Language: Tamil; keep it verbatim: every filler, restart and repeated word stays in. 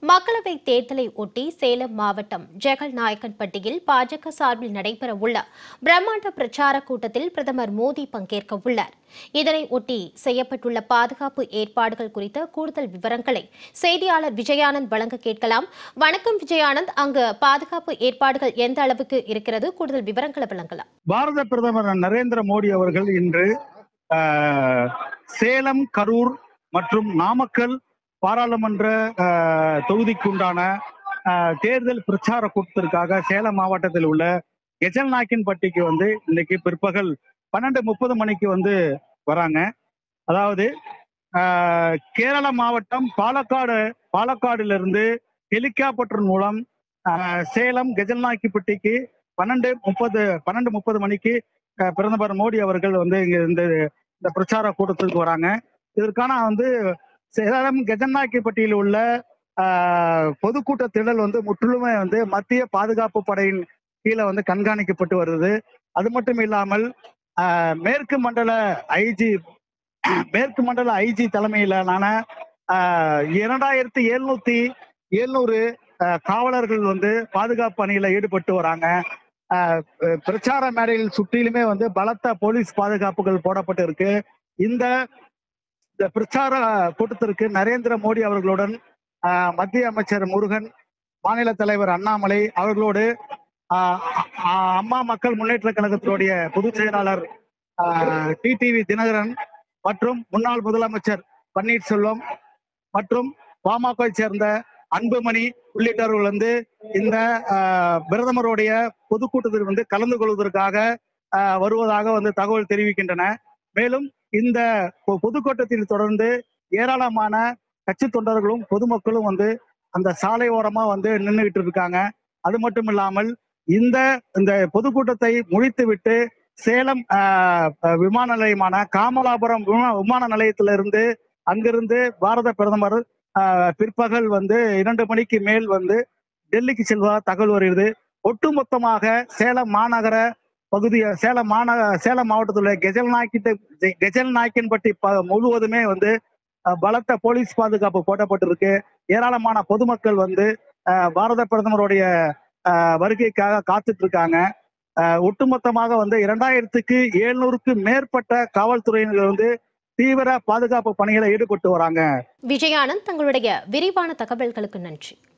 மக்களவை தேர்தலை ஒட்டி சேலம் மாவட்டம் ஜெகல்நாயக்கன்பட்டியில் பாஜக சார்பில் நடைபெறவுள்ள பிரம்மாண்ட பிரச்சார கூட்டத்தில் பிரதமர் மோடி பங்கேற்க உள்ளார். இதனை ஒட்டி செய்யப்பட்டுள்ள பாதுகாப்பு ஏற்பாடுகள் குறித்த கூடுதல் விவரங்களை செய்தியாளர் விஜயானந்த் வழங்க கேட்கலாம். வணக்கம் விஜயானந்த், அங்கு பாதுகாப்பு ஏற்பாடுகள் எந்த அளவுக்கு இருக்கிறது? கூடுதல் விவரங்களை வழங்கலாம். பாரத பிரதமர் நரேந்திர மோடி அவர்கள் இன்று சேலம், கரூர் மற்றும் நாமக்கல் பாராளுமன்ற தொகுதிக்குண்டான தேர்தல் பிரச்சார கூட்டத்திற்காக சேலம் மாவட்டத்தில் உள்ள கெஜல்நாயக்கன்பட்டிக்கு வந்து இன்னைக்கு பிற்பகல் பன்னெண்டு முப்பது மணிக்கு வந்து வராங்க. அதாவது கேரள மாவட்டம் பாலக்காடு பாலக்காடிலிருந்து ஹெலிகாப்டர் மூலம் சேலம் கெஜல்நாயக்கன்பட்டிக்கு பன்னெண்டு முப்பது பன்னெண்டு முப்பது மணிக்கு பிரதமர் மோடி அவர்கள் வந்து இங்க இந்த இந்த பிரச்சார கூட்டத்திற்கு வராங்க. இதற்கான வந்து சேலம் கெஜல்நாயக்கன்பட்டியில் உள்ள பொதுக்கூட்ட திடல் வந்து முற்றிலுமே வந்து மத்திய பாதுகாப்பு படையின் கீழே வந்து கண்காணிக்கப்பட்டு வருது. அது மட்டும் இல்லாமல் மேற்கு மண்டல ஐஜி மேற்கு மண்டல ஐஜி தலைமையிலான இரண்டாயிரத்தி எழுநூத்தி எழுநூறு காவலர்கள் வந்து பாதுகாப்பு பணியில ஈடுபட்டு வராங்க. பிரச்சார மேடையில் சுற்றிலுமே வந்து பலத்த போலீஸ் பாதுகாப்புகள் போடப்பட்டு இருக்கு. இந்த இந்த பிரச்சார கூட்டத்திற்கு நரேந்திர மோடி அவர்களுடன் மத்திய அமைச்சர் முருகன், மாநில தலைவர் அண்ணாமலை அவர்களோடு அம்மா மக்கள் முன்னேற்ற கழகத்தினுடைய பொதுச் செயலாளர் டிடிவி தினகரன் மற்றும் முன்னாள் முதலமைச்சர் பன்னீர்செல்வம் மற்றும் பாமகவை சேர்ந்த அன்புமணி உள்ளிட்டவர்கள் வந்து இந்த பிரதமருடைய பொதுக்கூட்டத்தில் வந்து கலந்து கொள்வதற்காக வருவதாக வந்து தகவல் தெரிவிக்கின்றன. மேலும் இந்த பொதுக்கூட்டத்தில் தொடர்ந்து ஏராளமான கட்சி தொண்டர்களும் பொதுமக்களும் வந்து அந்த சாலை ஓரமா வந்து நின்றுகிட்டு இருக்காங்க. அது மட்டும் இல்லாமல் இந்த இந்த பொதுக்கூட்டத்தை முடித்து விட்டு சேலம் விமான நிலையமான காமலாபுரம் விமான நிலையத்திலிருந்து அங்கிருந்து பாரத பிரதமர் பிற்பகல் வந்து இரண்டு மணிக்கு மேல் வந்து டெல்லிக்கு செல்வதா தகவல் வருகிறது. ஒட்டுமொத்தமாக சேலம் மாநகர பகுதி சேலம் மாநகர சேலம் மாவட்டத்தில் உள்ள கெஜல்நாயக்க கெஜல்நாயக்கன்பட்டி முழுவதுமே வந்து பலத்த போலீஸ் பாதுகாப்பு போடப்பட்டிருக்கு. ஏராளமான பொதுமக்கள் வந்து பாரத பிரதமருடைய வருகைக்காக காத்துட்டு இருக்காங்க. ஒட்டுமொத்தமாக வந்து இரண்டாயிரத்துக்கு எழுநூறுக்கு மேற்பட்ட காவல்துறையினர் வந்து தீவிர பாதுகாப்பு பணிகளை ஈடுபட்டு வராங்க. விஜயானந்த், தங்களுடைய விரிவான தகவல்களுக்கு நன்றி.